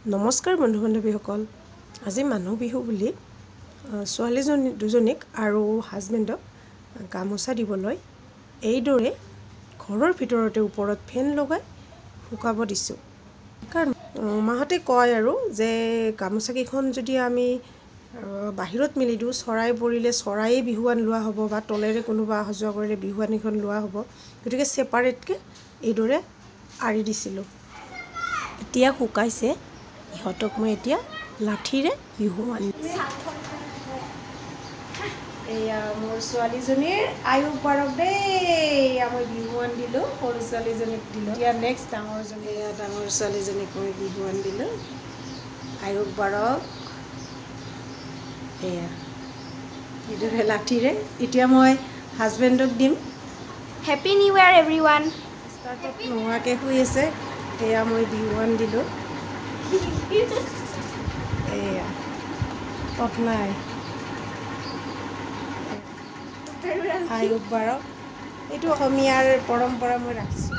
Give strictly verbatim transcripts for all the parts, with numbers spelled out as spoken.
নমস্কাৰ বন্ধু বান্ধৱীসকল আজি মানুহ বিহু বুলি ছোৱালীজন দুজনীক আৰু হাজবেণ্ডক গামোচা দিবলৈ এইদৰে ঘৰৰ ভিতৰতে ওপৰত ফেন লগাই শুকাব দিছো কাৰণ মাহতে কয় আৰু যে গামোচা কেইখন যদি আমি বাহিৰত মিলি দিও চৰাই পৰিলে চৰাইয়ে বিহুৱান লোৱা হ'ব বা তলেৰে কোনোবা হজোৱা কৰিলে বিহুৱানিখন লোৱা হ'ব গতিকে সেপাৰেটকে এইদৰে আৰি দিছিলো এতিয়া শুকাইছে ইহতক মই এতিয়া লাঠিৰে বিহুৱান এয়া মোৰ ছোৱালীজনীৰ আয়ু বাৰক দে আমি বিহুৱান দিলো সৰু ছোৱালীজনীক দিলো এতিয়া নেক্সট ডাঙৰ জনী এয়া ডাঙৰ ছোৱালীজনীক মই বিহুৱান দিলো আয়ু বাৰক এয়া এইদৰে লাঠিৰে এতিয়া মই হাজবেণ্ডক দিম Happy New Year everyone. ষ্টাৰ্টত নোহোৱাকৈ শুই আছে এয়া মই বিহুৱান দিলো এয়া তত নাই আয়ুব বাৰক এইটো অসমীয়াৰ পৰম্পৰা মই ৰাখিছোঁ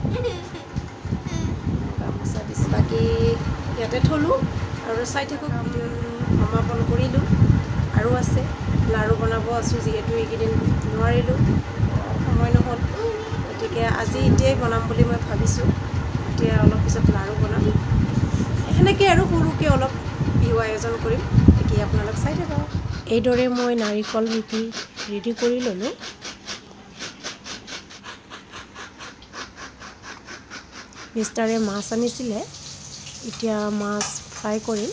গামোচা দিছোঁ বাকী ইয়াতে থলোঁ আৰু চাই থাকক সমাপন কৰিলোঁ আৰু আছে লাড়ু বনাব আছোঁ যিহেতু এইকেইদিন নোৱাৰিলোঁ সময় নহ'ল গতিকে আজি এতিয়াই বনাম বুলি মই ভাবিছোঁ এতিয়া অলপ পিছত লাড়ু বনাম সেনেকৈ আৰু সৰুকৈ অলপ বিহু আয়োজন কৰিম এতিয়া আপোনালোক চাই থাকক এইদৰে মই নাৰিকল ৰুকি ৰেডি কৰি ল'লোঁ মিষ্টাৰে মাছ আনিছিলে এতিয়া মাছ ফ্ৰাই কৰিম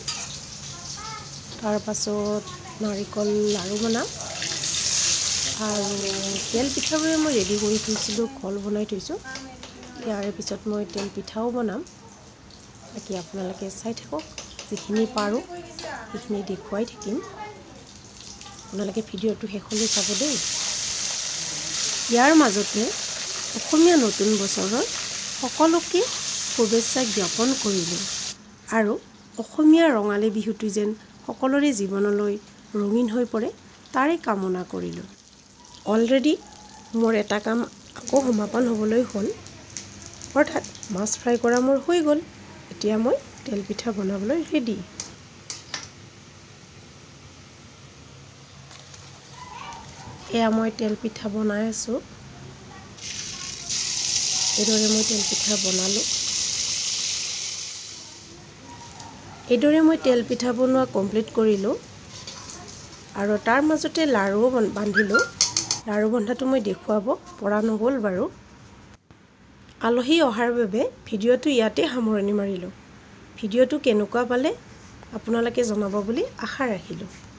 তাৰপাছত নাৰিকল লাড়ু বনাম আৰু তেল পিঠাবোৰে মই ৰেডি কৰি থৈছিলোঁ কল বনাই থৈছোঁ ইয়াৰ পিছত মই তেল পিঠাও বনাম বাকী আপোনালোকে চাই থাকক যিখিনি পাৰোঁ সেইখিনি দেখুৱাই থাকিম আপোনালোকে ভিডিঅ'টো শেষলৈ চাব দেই ইয়াৰ মাজতে অসমীয়া নতুন বছৰৰ সকলোকে শুভেচ্ছা জ্ঞাপন কৰিলোঁ আৰু অসমীয়া ৰঙালী বিহুটো যেন সকলোৰে জীৱনলৈ ৰঙীন হৈ পৰে তাৰে কামনা কৰিলোঁ অলৰেডি মোৰ এটা কাম আকৌ সমাপন হ'বলৈ হ'ল অৰ্থাৎ মাছ ফ্ৰাই কৰা মোৰ হৈ গ'ল এতিয়া মই তেল পিঠা বনাবলৈ ৰেডি এয়া মই তেল পিঠা বনাই আছোঁ এইদৰে মই তেল পিঠা বনালোঁ এইদৰে মই তেল পিঠা বনোৱা কমপ্লিট কৰিলোঁ আৰু তাৰ মাজতে লাড়ুও বান্ধিলোঁ লাড়ু বন্ধাটো মই দেখুৱাব পৰা নহ'ল বাৰু আলহী অহাৰ বাবে ভিডিঅ'টো ইয়াতে সামৰণি মাৰিলোঁ ভিডিঅ'টো কেনেকুৱা পালে আপোনালোকে জনাব বুলি আশা ৰাখিলোঁ